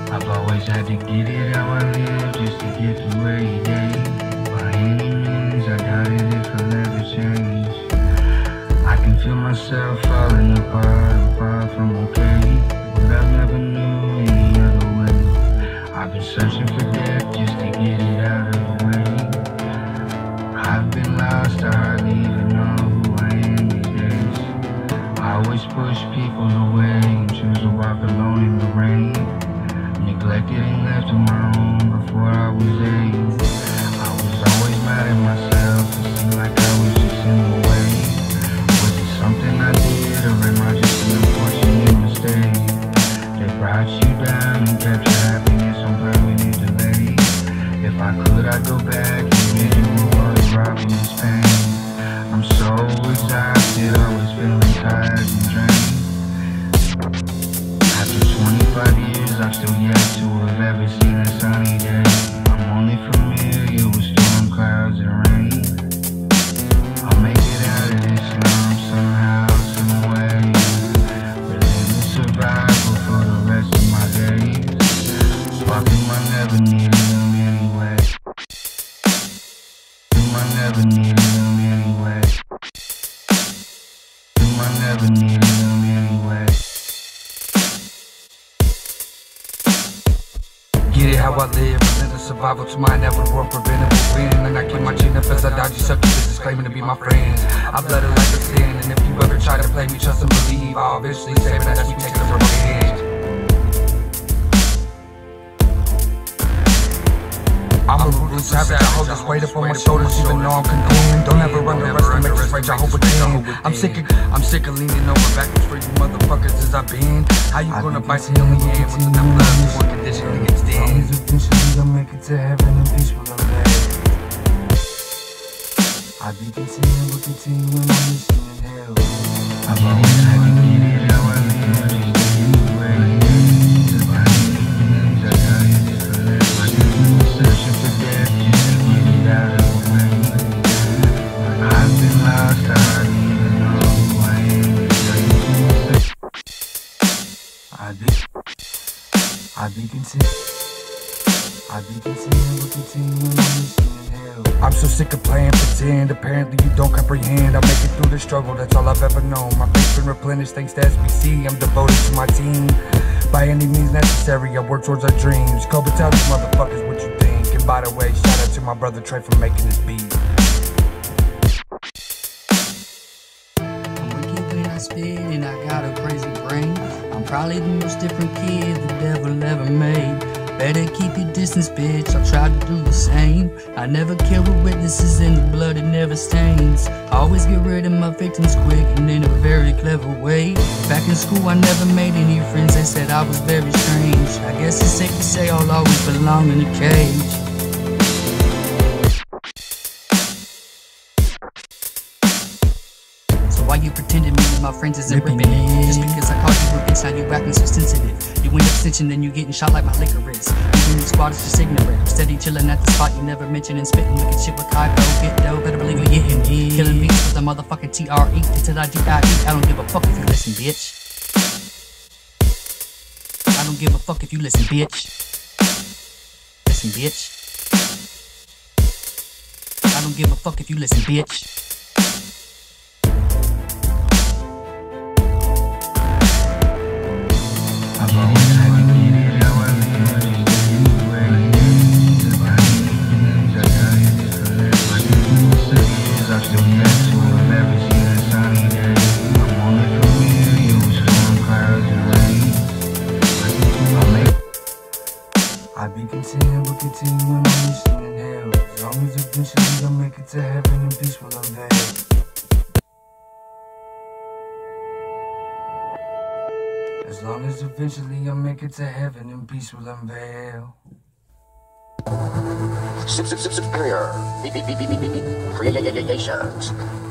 I've always had to get it how I live just to get through every day. By any means, I doubted if I'll ever change. I can feel myself falling apart from okay, but I never knew any other way. I've been searching for death just to get it out of the way. I've been lost, I hardly even know who I am these days. I always push people away and choose to walk alone in the rain. Neglected and left on my own before I was 8. I was always mad at myself, it seemed like I was just in the way. Was it something I did, or am I just an unfortunate mistake that brought you down and kept your happiness on permanent delay? If I could, I'd go back and rid you of all the robbing this pain. I'm so exhausted, always feeling tired and drained. After 25 years, I've still yet to have ever seen a sunny day. I'm only familiar with storm clouds and rain. I'll make it out of this slum somehow, some way. Relentless survival for the rest of my days. Fucking I never needed them anyway. I never needed them anyway. I never needed them anyway. Get it how I live, relentless survival to my inevitable preventable win. And I keep my chin up as I dodge you suckers just claiming to be my friends. I blood it like a sin, and if you ever try to play me, trust and believe I'll eventually say that that's me taking the revenge. I'm a ruthless savage, I hold this weight up on my shoulders even though I'm condemned. Don't ever underestimate this rage, I hope again. I'm sick of leaning over backwards for you motherfuckers as I've been. How you gonna bite the only hand with enough love is one condition to get stand. Eventually I'll make it to heaven and peace will unveil. I be continuing, will continue when I'm missing in hell. I've always had to get it how I live, just to get away. Searching for death just to get it out of the way. I've been lost, I hardly even know who I am. I be content. I be content, will continue when I'm missing in hell. I'm so sick of playing pretend, apparently you don't comprehend. I make it through the struggle, that's all I've ever known. My faith's been replenished thanks to SBC, I'm devoted to my team. By any means necessary, I work towards our dreams. Kobe, tell these motherfuckers what you think. And by the way, shout out to my brother Trey for making this beat. I'm wicked when I spit and I got a crazy brain. I'm probably the most different kid the devil ever made. Better keep your distance, bitch, I'll try to do the same. I never kill with witnesses and the blood it never stains. I always get rid of my victims quick and in a very clever way. Back in school I never made any friends, they said I was very strange. I guess it's safe to say I'll always belong in a cage. Why you pretending me and my friends isn't ripping it? Just because I called you a bitch, now you acting so sensitive. You end up snitching, then you getting shot like my licorice. You and your squad is just ignorant. I'm steady chilling at the spot you never mentioned and spitting wicked shit with KYFO. GETDOUGH, better believe we getting it. Killing beats with the motherfucking TRE. T.b.t.w. I don't give a fuck if you listen, bitch. I don't give a fuck if you listen, bitch. Listen, bitch. I don't give a fuck if you listen, bitch. I've always had to get it how I live, just to get away. I got it just to live. My years, I've still yet to have ever seen a sunny day. I'm only familiar with storm clouds and rain. I be content, will continue when I'm missing in hell. As long as eventually I'll make it to heaven and peace will unveil. As long as eventually I'll make it to heaven and peace will unveil. Superior creations.